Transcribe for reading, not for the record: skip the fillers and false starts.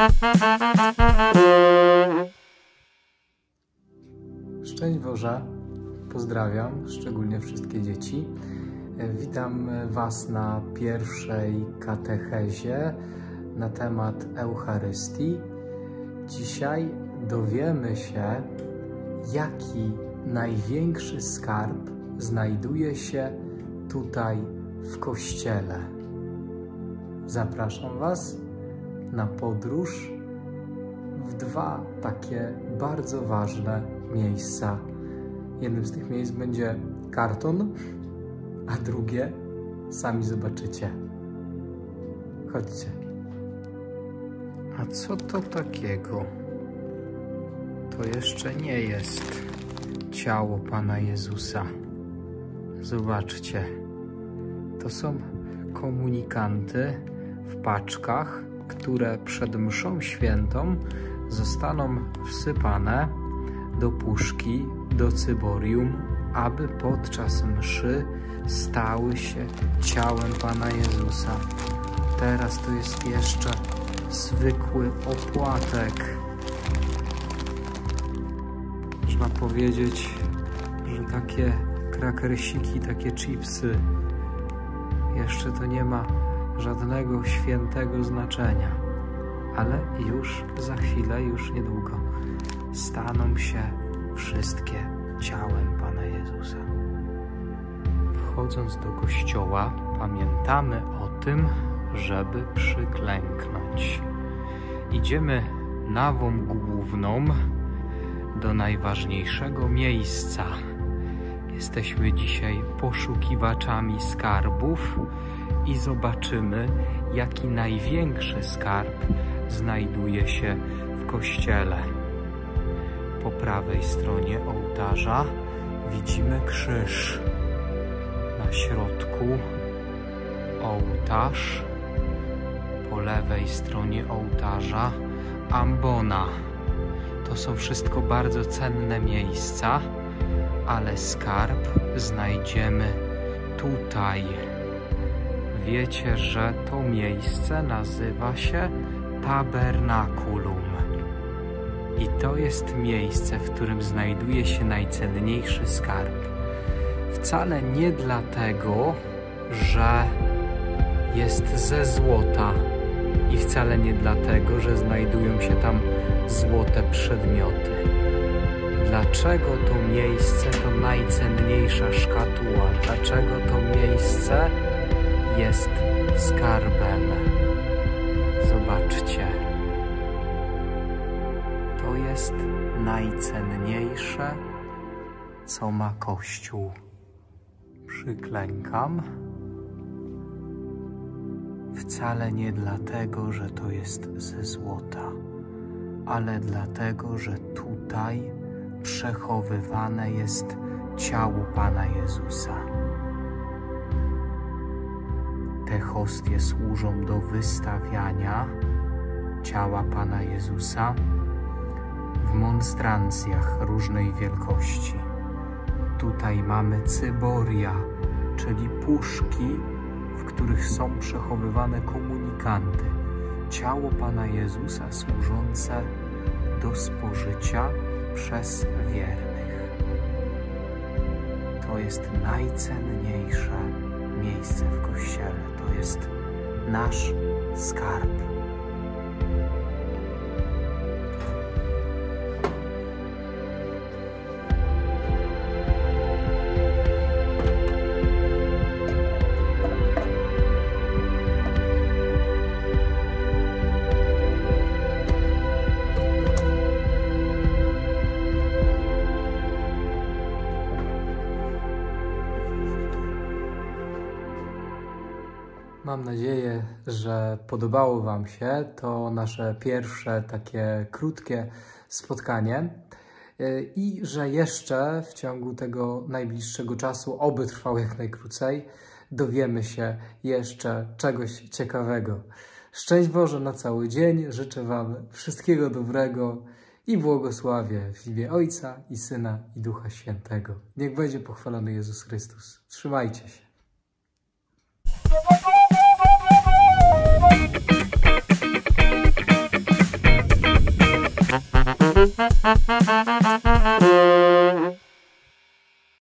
Szczęść Boże, pozdrawiam, szczególnie wszystkie dzieci. Witam Was na pierwszej katechezie na temat Eucharystii. Dzisiaj dowiemy się, jaki największy skarb znajduje się tutaj w Kościele. Zapraszam Was na podróż w dwa takie bardzo ważne miejsca. Jednym z tych miejsc będzie karton, a drugie sami zobaczycie. Chodźcie. A co to takiego? To jeszcze nie jest ciało Pana Jezusa. Zobaczcie. To są komunikanty w paczkach, które przed mszą świętą zostaną wsypane do puszki, do cyborium, aby podczas mszy stały się ciałem Pana Jezusa. Teraz to jest jeszcze zwykły opłatek. Można powiedzieć, że takie krakersiki, takie chipsy, jeszcze to nie ma żadnego świętego znaczenia, ale już za chwilę, już niedługo staną się wszystkie ciałem Pana Jezusa. Wchodząc do kościoła, pamiętamy o tym, żeby przyklęknąć. Idziemy nawą główną do najważniejszego miejsca. Jesteśmy dzisiaj poszukiwaczami skarbów i zobaczymy, jaki największy skarb znajduje się w kościele. Po prawej stronie ołtarza widzimy krzyż. Na środku ołtarz. Po lewej stronie ołtarza ambona. To są wszystko bardzo cenne miejsca, ale skarb znajdziemy tutaj. Wiecie, że to miejsce nazywa się tabernakulum. I to jest miejsce, w którym znajduje się najcenniejszy skarb. Wcale nie dlatego, że jest ze złota i wcale nie dlatego, że znajdują się tam złote przedmioty. Dlaczego to miejsce to najcenniejsza szkatuła? Dlaczego to miejsce jest skarbem? Zobaczcie. To jest najcenniejsze, co ma Kościół. Przyklękam. Wcale nie dlatego, że to jest ze złota, ale dlatego, że tutaj przechowywane jest ciało Pana Jezusa. Te hostie służą do wystawiania ciała Pana Jezusa w monstrancjach różnej wielkości. Tutaj mamy cyboria, czyli puszki, w których są przechowywane komunikanty. Ciało Pana Jezusa służące do spożycia przez wiernych. To jest najcenniejsze miejsce w Kościele. To jest nasz skarb. Mam nadzieję, że podobało Wam się to nasze pierwsze takie krótkie spotkanie i że jeszcze w ciągu tego najbliższego czasu, oby trwał jak najkrócej, dowiemy się jeszcze czegoś ciekawego. Szczęść Boże na cały dzień, życzę Wam wszystkiego dobrego i błogosławię w imię Ojca i Syna i Ducha Świętego. Niech będzie pochwalony Jezus Chrystus. Trzymajcie się.